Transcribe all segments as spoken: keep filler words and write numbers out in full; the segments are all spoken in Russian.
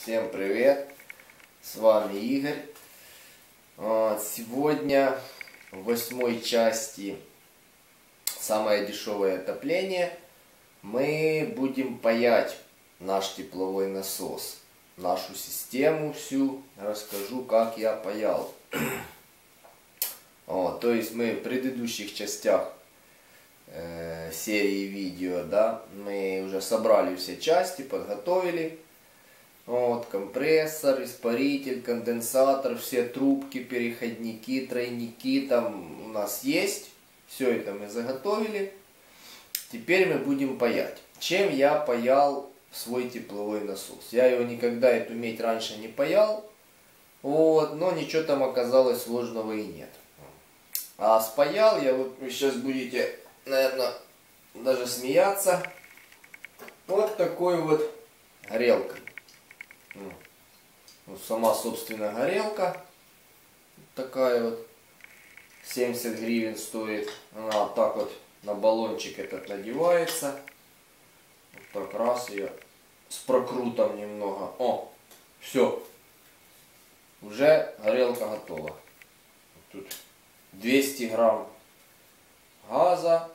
Всем привет! С вами Игорь. Сегодня в восьмой части «Самое дешевое отопление» мы будем паять наш тепловой насос, нашу систему всю. Расскажу, как я паял. О, то есть мы в предыдущих частях э, серии видео, да, мы уже собрали все части, подготовили. Вот, компрессор, испаритель, конденсатор, все трубки, переходники, тройники там у нас есть. Все это мы заготовили. Теперь мы будем паять. Чем я паял свой тепловой насос? Я его никогда, эту медь, раньше не паял. Вот, но ничего там оказалось сложного и нет. А спаял я, вот вы сейчас будете, наверное, даже смеяться, вот такой вот горелкой. Вот сама, собственно, горелка такая вот, семьдесят гривен стоит. Она вот так вот на баллончик этот надевается. Вот так раз ее с прокрутом немного. О, все. Уже горелка готова. Тут двести грамм газа.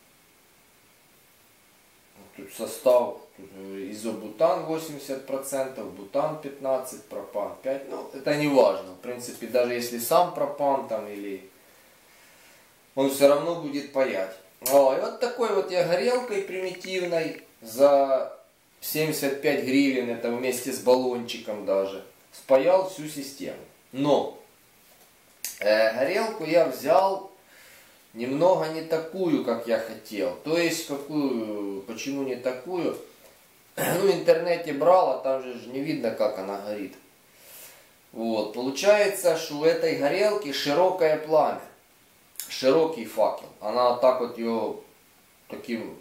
Тут состав, тут изобутан восемьдесят процентов, бутан пятнадцать процентов, пропан пять процентов. Ну, это не важно. В принципе, даже если сам пропан там или... Он все равно будет паять. О, и вот такой вот я горелкой примитивной за семьдесят пять гривен, это вместе с баллончиком даже, спаял всю систему. Но э, горелку я взял немного не такую, как я хотел. То есть, какую, почему не такую? Ну, в интернете брал, а там же не видно, как она горит. Вот, получается, что у этой горелки широкое пламя. Широкий факел. Она так вот ее таким,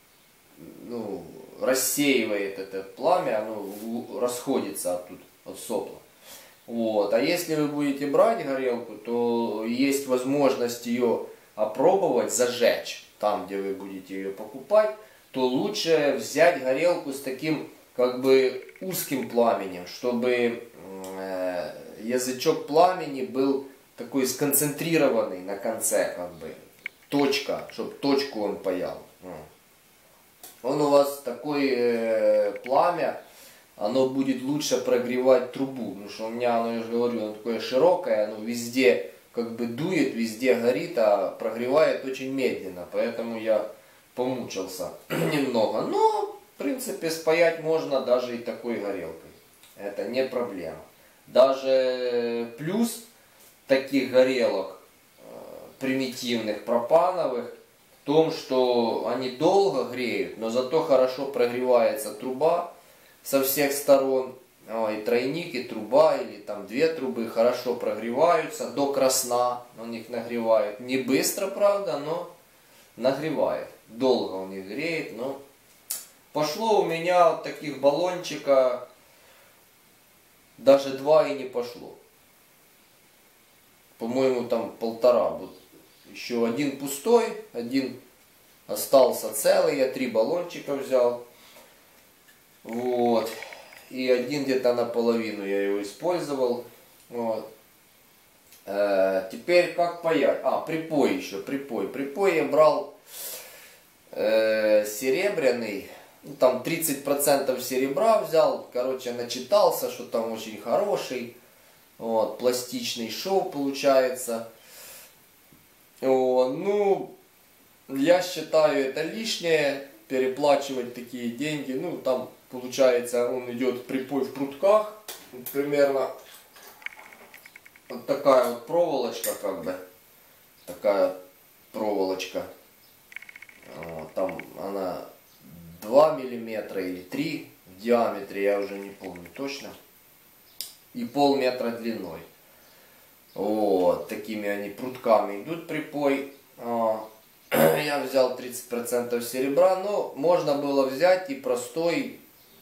ну, рассеивает это пламя, оно расходится оттуда, от сопла. Вот, а если вы будете брать горелку, то есть возможность ее опробовать, зажечь там, где вы будете ее покупать, то лучше взять горелку с таким как бы узким пламенем, чтобы э, язычок пламени был такой сконцентрированный на конце, как бы точка, чтобы точку он паял. Он у вас такое э, пламя, оно будет лучше прогревать трубу, потому что у меня, оно, я же говорю, оно такое широкое, оно везде как бы дует, везде горит, а прогревает очень медленно. Поэтому я помучился немного. Но, в принципе, спаять можно даже и такой горелкой. Это не проблема. Даже плюс таких горелок примитивных, пропановых, в том, что они долго греют, но зато хорошо прогревается труба со всех сторон. И тройник, и труба, или там две трубы хорошо прогреваются до красна, он их нагревает. Не быстро, правда, но нагревает. Долго он их греет, но пошло у меня вот таких баллончика даже два и не пошло. По-моему, там полтора. Вот еще один пустой, один остался целый, я три баллончика взял. Вот. И один где-то наполовину я его использовал. Вот. Э, теперь как паять? А, припой еще, припой. Припой я брал э, серебряный. Ну, там тридцать процентов серебра взял. Короче, начитался, что там очень хороший. Вот, пластичный шов получается. Вот, ну, я считаю это лишнее. Переплачивать такие деньги. Ну, там получается, он идет припой в прутках. Вот примерно вот такая вот проволочка, как бы. Такая проволочка. Вот, там она два миллиметра или три в диаметре, я уже не помню точно. И полметра длиной. Вот, такими они прутками идут припой. Я взял тридцать процентов серебра, но можно было взять и простой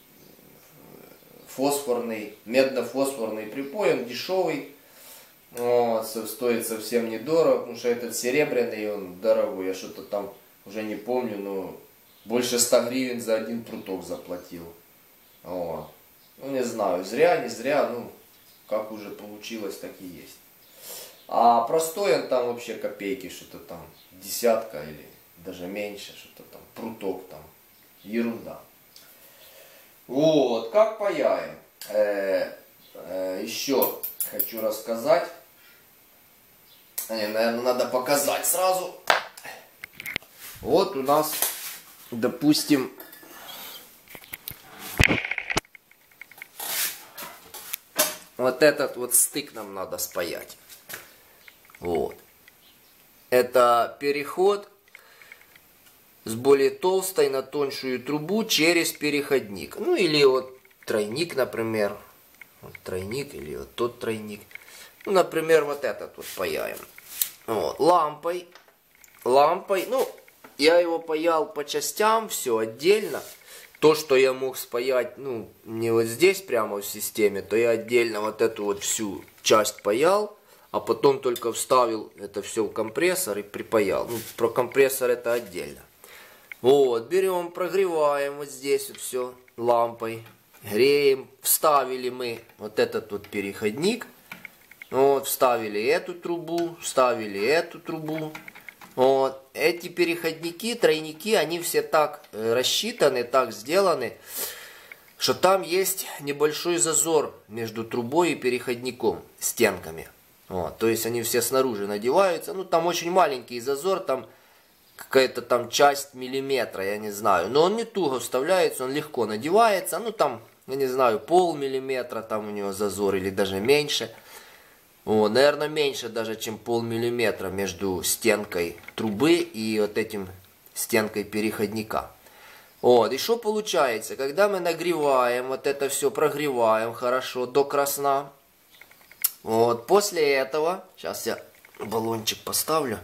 фосфорный, медно-фосфорный припой, он дешевый, вот, стоит совсем недорого, потому что этот серебряный, он дорогой, я что-то там уже не помню, но больше ста гривен за один пруток заплатил. Вот. Ну, не знаю, зря, не зря, ну, как уже получилось, так и есть. А простой он там вообще копейки, что-то там, десятка или даже меньше, что-то там, пруток там, ерунда. Вот, как паяем. Э, э, еще хочу рассказать. Не, наверное, надо показать сразу. Вот у нас, допустим, вот этот вот стык нам надо спаять. Вот. Это переход с более толстой на тоньшую трубу через переходник. Ну или вот тройник, например. Вот тройник или вот тот тройник. Ну, например, вот этот вот паяем. Вот. Лампой. Лампой. Ну, я его паял по частям, все отдельно. То, что я мог спаять, ну, не вот здесь прямо в системе, то я отдельно вот эту вот всю часть паял. А потом только вставил это все в компрессор и припаял. Ну, про компрессор это отдельно. Вот, берем, прогреваем вот здесь вот все лампой. Греем. Вставили мы вот этот вот переходник. Вот, вставили эту трубу, вставили эту трубу. Вот, эти переходники, тройники, они все так рассчитаны, так сделаны, что там есть небольшой зазор между трубой и переходником, стенками. Вот, то есть они все снаружи надеваются. Ну, там очень маленький зазор, там какая-то там часть миллиметра, я не знаю. Но он не туго вставляется, он легко надевается. Ну, там, я не знаю, полмиллиметра там у него зазор или даже меньше. Вот, наверное, меньше даже, чем полмиллиметра между стенкой трубы и вот этим стенкой переходника. Вот, и что получается? Когда мы нагреваем, вот это все прогреваем хорошо до красна. Вот, после этого, сейчас я баллончик поставлю.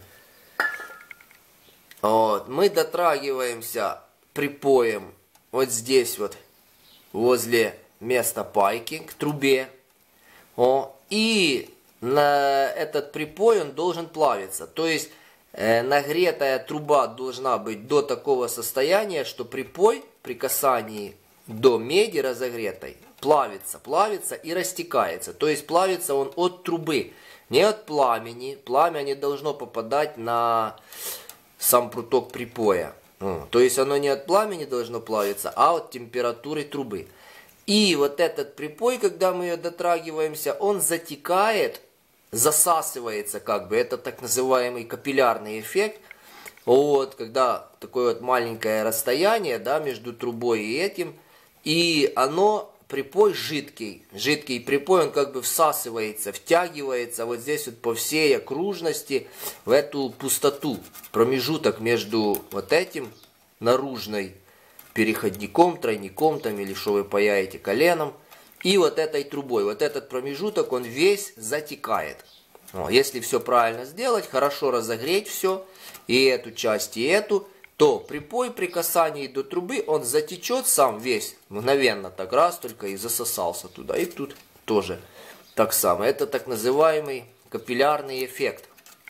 Вот, мы дотрагиваемся припоем вот здесь вот, возле места пайки, к трубе. О, и на этот припой он должен плавиться. То есть э, нагретая труба должна быть до такого состояния, что припой при касании до меди разогретой плавится, плавится и растекается. То есть плавится он от трубы, не от пламени. Пламя не должно попадать на сам пруток припоя. То есть оно не от пламени должно плавиться, а от температуры трубы. И вот этот припой, когда мы ее дотрагиваемся, он затекает, засасывается как бы. Это так называемый капиллярный эффект. Вот, когда такое вот маленькое расстояние, да, между трубой и этим. И оно, припой жидкий. Жидкий припой, он как бы всасывается, втягивается вот здесь вот по всей окружности в эту пустоту. Промежуток между вот этим наружной переходником, тройником там или что вы паяете коленом. И вот этой трубой. Вот этот промежуток, он весь затекает. О, если все правильно сделать, хорошо разогреть все, и эту часть, и эту, то припой при касании до трубы, он затечет сам весь, мгновенно так раз только и засосался туда. И тут тоже так само. Это так называемый капиллярный эффект.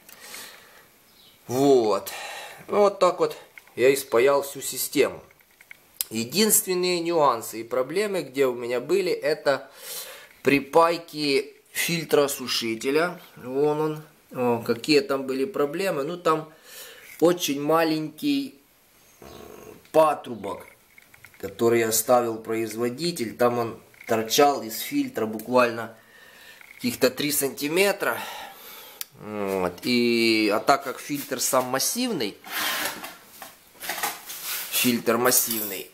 Вот. Ну, вот так вот я испаял всю систему. Единственные нюансы и проблемы, где у меня были, это припайки фильтросушителя. Вон он. О, какие там были проблемы. Ну, там очень маленький патрубок, который оставил производитель. Там он торчал из фильтра буквально каких-то три сантиметра. Вот. И, а так как фильтр сам массивный, фильтр массивный,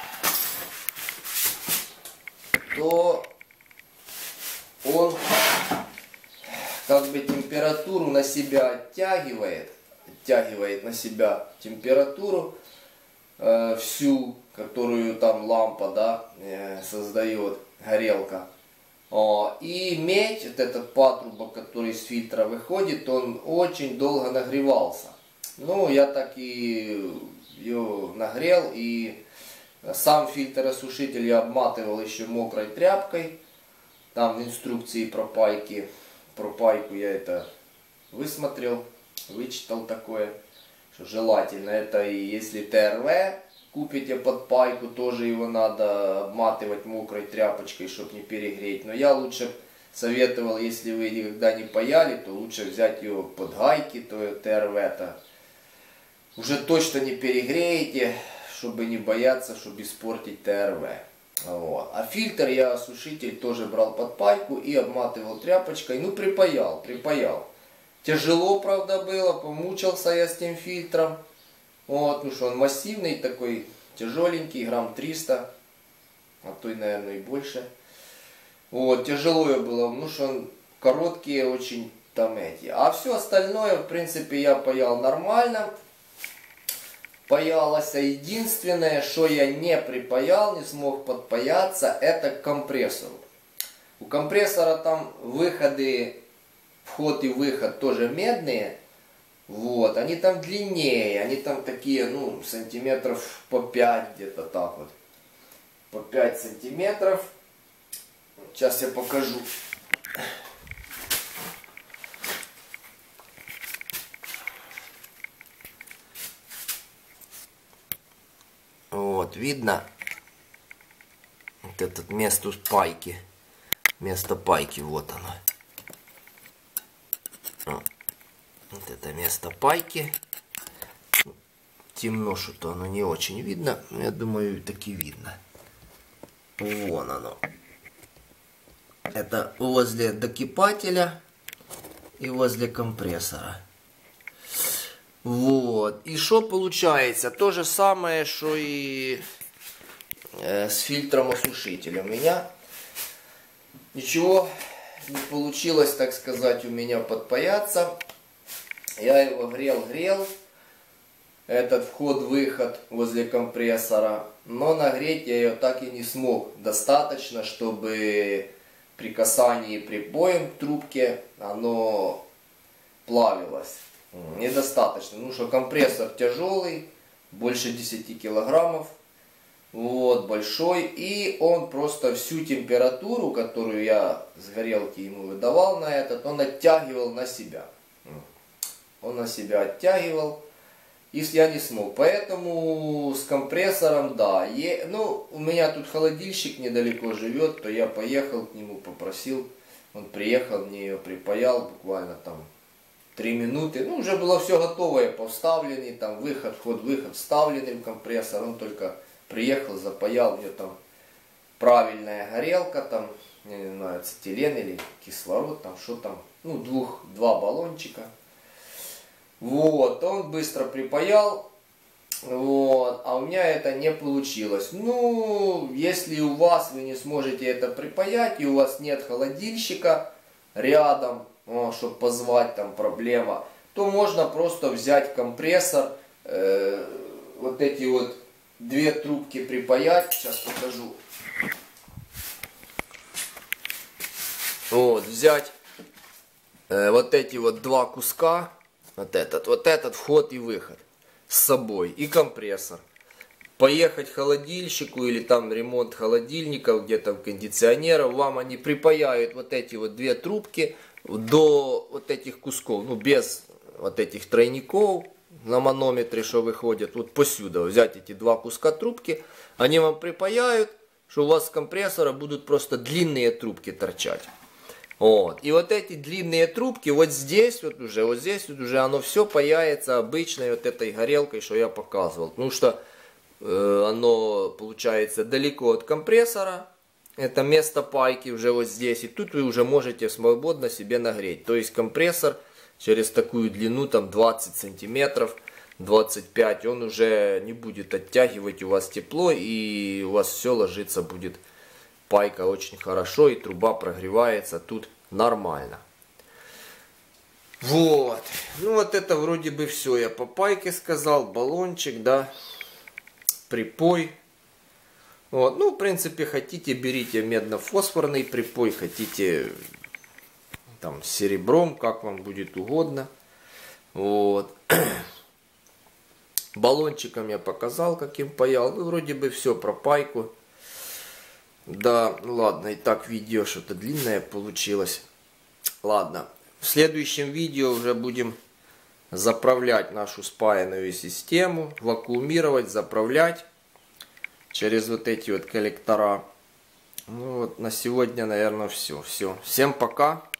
то он как бы температуру на себя оттягивает, оттягивает на себя температуру э, всю, которую там лампа, да, э, создает, горелка. О, и медь, вот этот патрубок, который из фильтра выходит, он очень долго нагревался. Ну, я так и ее нагрел, и сам фильтросушитель я обматывал еще мокрой тряпкой. Там в инструкции про пайки, про пайку я это высмотрел, вычитал такое, что желательно это, и если ТРВ купите подпайку, тоже его надо обматывать мокрой тряпочкой, чтобы не перегреть. Но я лучше советовал, если вы никогда не паяли, то лучше взять ее под гайки, то Т Р В-то. Уже точно не перегреете, чтобы не бояться, чтобы испортить Т Р В. Вот. А фильтр я, осушитель, тоже брал под пайку и обматывал тряпочкой. Ну, припаял, припаял. Тяжело, правда, было, помучился я с тем фильтром. Вот, ну что, он массивный такой, тяжеленький, грамм триста, а то и, наверное, и больше. Вот, тяжело было, ну что, он короткие очень там эти. А все остальное, в принципе, я паял нормально. Паялось. Единственное, что я не припаял, не смог подпаяться, это к компрессору. У компрессора там выходы, вход и выход тоже медные. Вот, они там длиннее, они там такие, ну, сантиметров по пять где-то так вот. По пять сантиметров. Сейчас я покажу. Вот, видно вот этот место пайки. Место пайки, вот оно. Вот это место пайки. Темно что-то, оно не очень видно. Но я думаю, таки видно. Вон оно. Это возле докипателя и возле компрессора. Вот. И что получается? То же самое, что и э, с фильтром осушителя. У меня ничего не получилось, так сказать, у меня подпаяться. Я его грел-грел. Этот вход-выход возле компрессора. Но нагреть я ее так и не смог. Достаточно, чтобы при касании припоем к трубке оно плавилось. Недостаточно. Ну что, компрессор тяжелый, больше десяти килограммов. Вот, большой. И он просто всю температуру, которую я с горелки ему выдавал на этот, он оттягивал на себя. Он на себя оттягивал. И я не смог. Поэтому с компрессором, да. Е... Ну, у меня тут холодильщик недалеко живет, то я поехал к нему, попросил. Он приехал, мне ее припаял буквально там три минуты. Ну, уже было все готовое, поставленный, там выход, вход, выход, вставленный в компрессор. Он только приехал, запаял, мне там правильная горелка, там, я не знаю, ацетилен или кислород, там что там, ну, двух, два баллончика. Вот, он быстро припаял, вот, а у меня это не получилось. Ну, если у вас вы не сможете это припаять, и у вас нет холодильщика рядом, чтобы позвать, там проблема, то можно просто взять компрессор, э, вот эти вот две трубки припаять, сейчас покажу. Вот, взять э, вот эти вот два куска. Вот этот, вот этот вход и выход с собой и компрессор. Поехать к холодильщику или там ремонт холодильников, где-то кондиционеров, вам они припаяют вот эти вот две трубки до вот этих кусков, ну без вот этих тройников на манометре, что выходят, вот посюда взять эти два куска трубки, они вам припаяют, что у вас с компрессора будут просто длинные трубки торчать. Вот. И вот эти длинные трубки, вот здесь вот уже, вот здесь вот уже оно все паяется обычной вот этой горелкой, что я показывал. Потому что э, оно получается далеко от компрессора. Это место пайки уже вот здесь. И тут вы уже можете свободно себе нагреть. То есть компрессор через такую длину, там двадцать сантиметров, двадцать пять, он уже не будет оттягивать у вас тепло. И у вас все ложится будет. Пайка очень хорошо, и труба прогревается тут нормально. Вот. Ну вот это вроде бы все. Я по пайке сказал. Баллончик, да. Припой. Вот. Ну, в принципе, хотите, берите медно-фосфорный припой. Хотите там с серебром, как вам будет угодно. Вот. Баллончиком я показал, каким паял. Ну, вроде бы все про пайку. Да, ладно, и так видео что-то длинное получилось. Ладно, в следующем видео уже будем заправлять нашу спаянную систему, вакуумировать, заправлять. через вот эти вот коллектора. Ну вот на сегодня, наверное, все. Все. Всем пока.